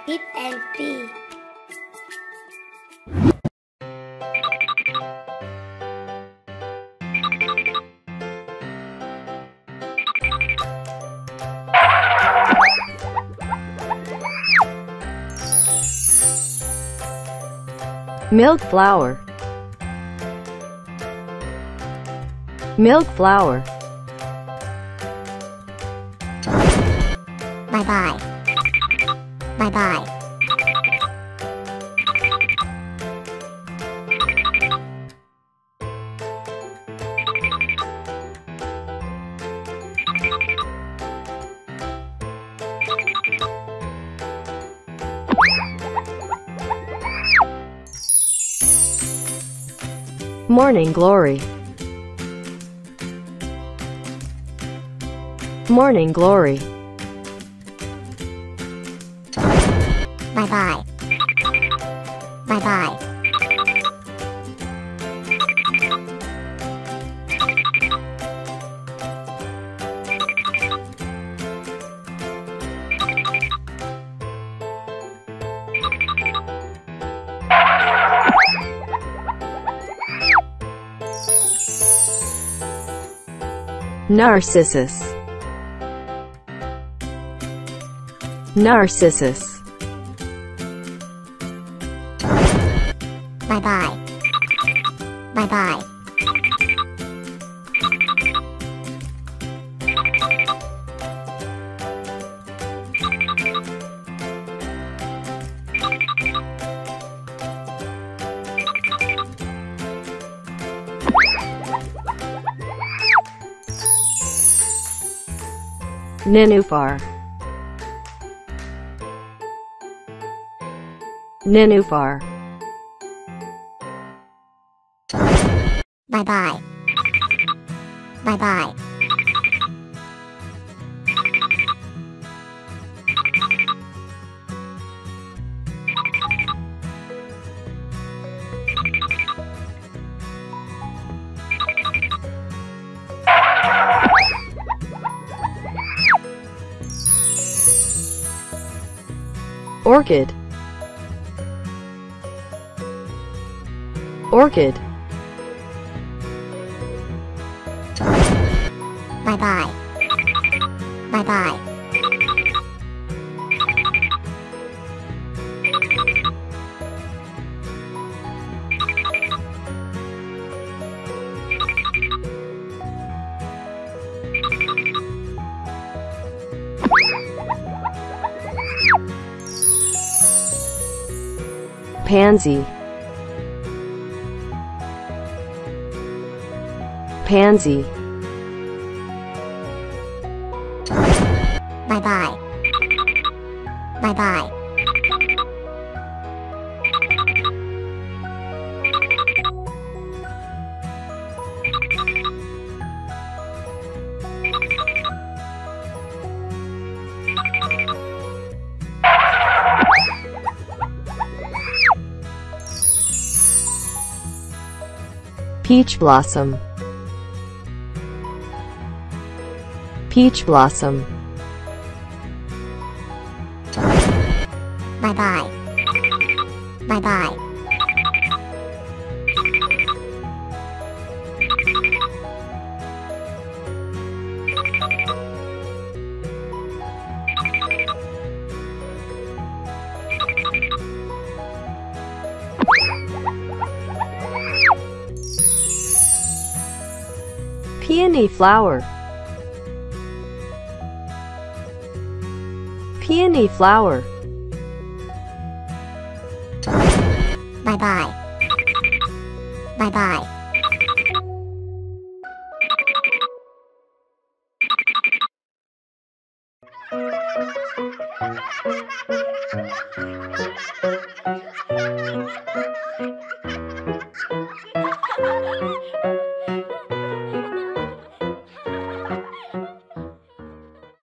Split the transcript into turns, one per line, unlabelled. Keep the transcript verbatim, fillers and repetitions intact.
Eat and pee.
Milk flour. Milk flour.
Bye bye. Bye bye.
Morning glory. Morning glory.
Bye bye. Bye bye.
Narcissus. Narcissus.
Bye bye. Bye bye.
Nenufar. Nenufar.
Bye bye. Bye bye.
Orchid. Orchid.
Bye bye. Bye bye.
Pansy. Pansy.
Bye bye. Bye bye.
Peach blossom. Peach blossom.
Bye bye. Bye bye.
Peony flower. Peony flower.
Bye bye. Bye bye.
Thank you.